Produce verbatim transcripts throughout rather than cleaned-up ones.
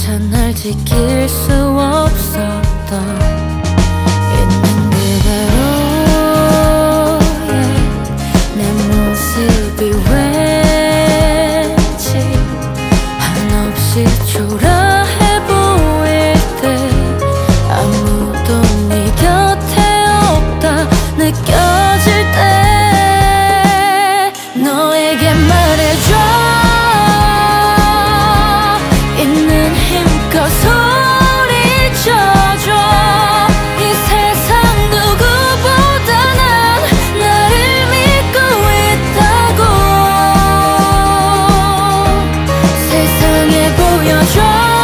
나조차 날 지킬 수 없었던 있는 그대로의 내 모습이 왠지 한없이 초라해 보일 때 아무도 네 곁에 없다 느껴질 때 너에게 말해줘. 있는 힘껏 소리쳐줘. 이 세상 누구보다 난 나를 믿고 있다고 세상에 보여줘.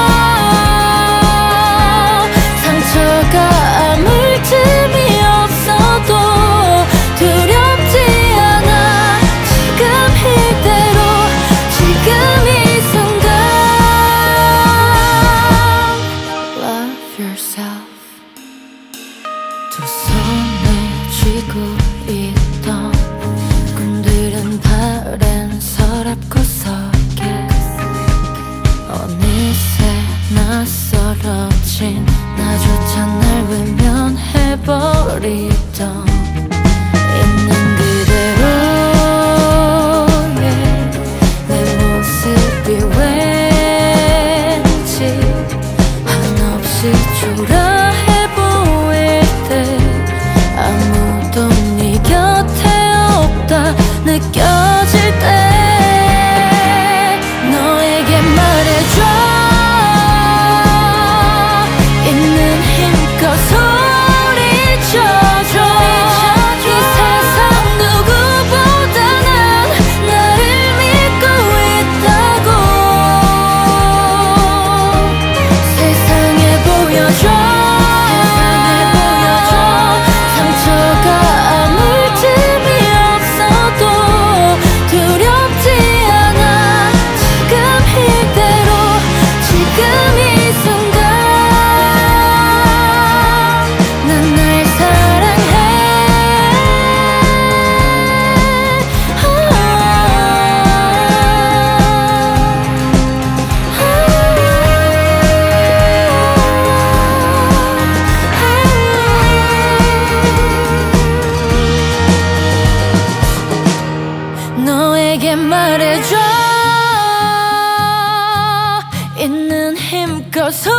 상처가 아물 틈이 없어도 두렵지 않아. 지금 이대로 지금 이 순간 Love yourself. 두 손을 쥐고 있던 꿈들은 바랜 서랍 구석에 어느새 낯설어진 나조차 날 외면해버리던 있는 그대로의 내 모습이 왠지 한없이 초라해 보일 때 아무도 네 곁에 없다 느껴질 때 너에게 말해줘. 있는 힘껏 소리쳐줘. 이 세상 누구보다 난 나를 믿고 있다고 세상에 보여줘. 상처가 아물 틈이 없어도 두렵지 않아. 지금 이대로 지금 이 순간 난 날 사랑해. 너에게 말해줘. 있는 힘껏